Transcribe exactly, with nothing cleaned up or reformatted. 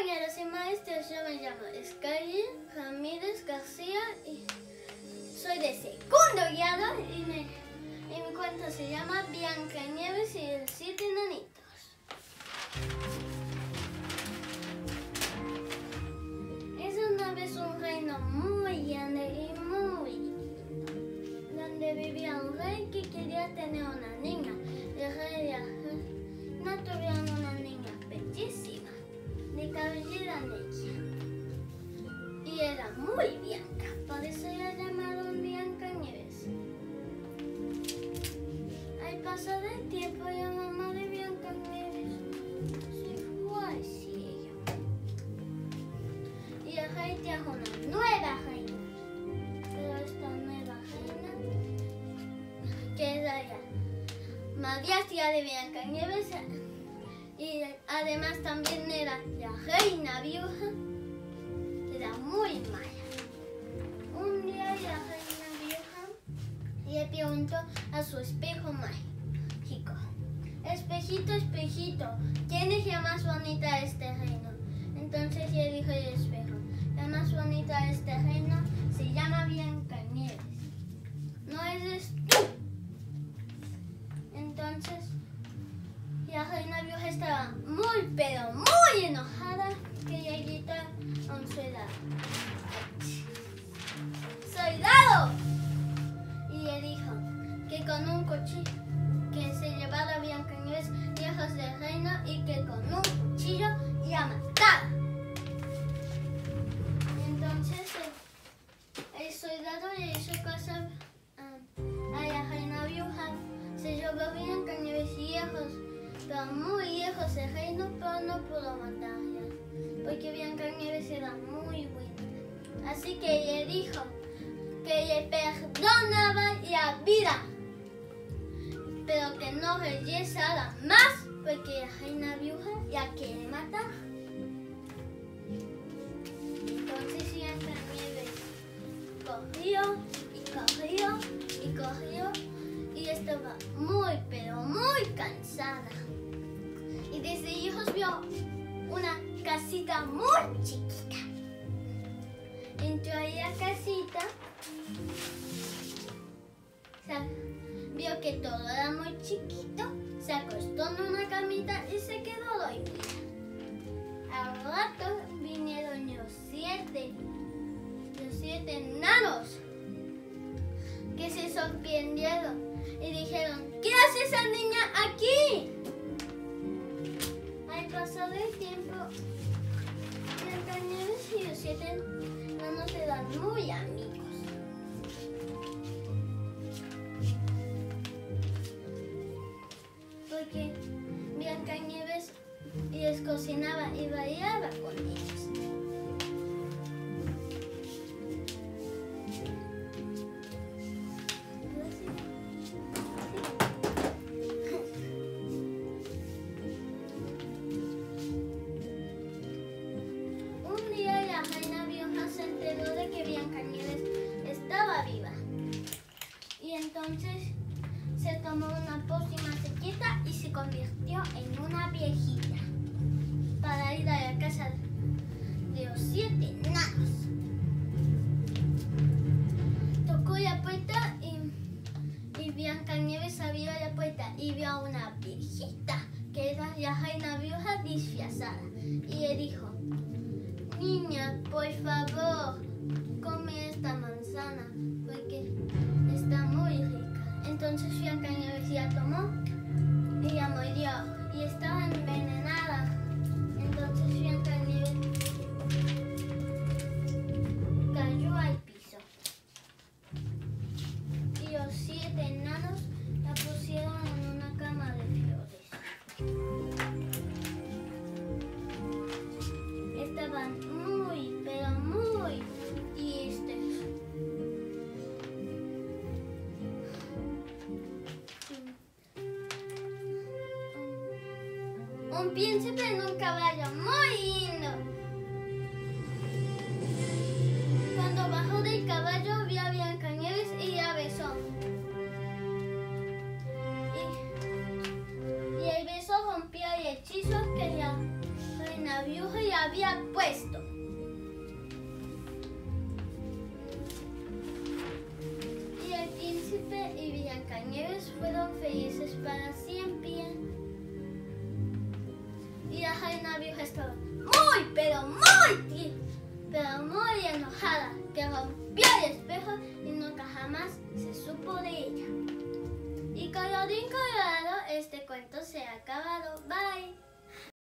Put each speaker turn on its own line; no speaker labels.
compañeros y maestros, yo me llamo Skyler Ramírez García y soy de segundo grado y, me, y mi cuento se llama Blancanieves y los siete enanitos. Es una vez un reino muy grande y muy lindo, donde vivía un rey que quería tener una niña. El rey y la reina tuvieron una niña bellísima, de cabellera negra, y era muy blanca, por eso la llamaron Blancanieves. Al pasar el tiempo, la mamá de Blancanieves se fue al cielo, y el rey trajo una nueva reina, pero esta nueva reina, que era la madrastra de Blancanieves, y además también era la reina viuja, era muy mala. Un día la reina viuja le preguntó a su espejo mágico: espejito, espejito, ¿quién es la más bonita de este reino? Entonces le dijo el espejo: la más bonita de este reino se llama Blancanieves, no eres tú. Entonces la reina viuja estaba muy, pero muy enojada, que le gritó a un soldado: ¡soldado! Y le dijo que con un cuchillo, que se llevara a Blancanieves lejos del reino y que con un cuchillo la matara. Entonces el, el soldado le hizo caso a, a la reina viuja, se llevó a Blancanieves lejos, pero muy lejos del reino, pero no pudo matarla, porque Blancanieves era muy buena. Así que le dijo que le perdonaba la vida, pero que no regresara más, porque la reina viuja la quiere matar. Entonces Blancanieves corrió y corrió y corrió y estaba muy, pero muy cansada. Y desde lejos vio una casita muy chiquita. Entró a la casita, vio que todo era muy chiquito, se acostó en una camita y se quedó dormida. Al rato vinieron los siete, los siete enanos, que se sorprendieron y dijeron: ¿qué hace esa niña aquí? Al pasar el tiempo, Blancanieves y los siete enanos eran muy amigos. Porque Blancanieves les cocinaba y bailaba con ellos. Un día la reina viuja se enteró de que Blancanieves estaba viva. Y entonces se tomó una pócima secreta y se convirtió en una viejita para ir a la casa de los siete enanos. Tocó la puerta y, y Blancanieves abrió la puerta y vio a una viejita que era la reina viuja disfrazada y le dijo: niña, por favor, come esta manzana porque está muy rica. Entonces Blancanieves la tomó y la mordió y estaba envenenada. Entonces Blancanieves cayó al piso y los siete enanos la pusieron en una cama de flores. Estaban muy, pero muy tristes. Un príncipe en un caballo muy lindo. Cuando bajó del caballo vio a Blancanieves y la besó. Y, y el beso rompió el hechizo que la reina Bruja le había puesto. Y el príncipe y Blancanieves fueron felices para siempre. Y la reina Bruja estaba muy, pero muy triste, pero muy enojada, que rompió el espejo y nunca jamás se supo de ella. Y colorín colorado, este cuento se ha acabado. Bye.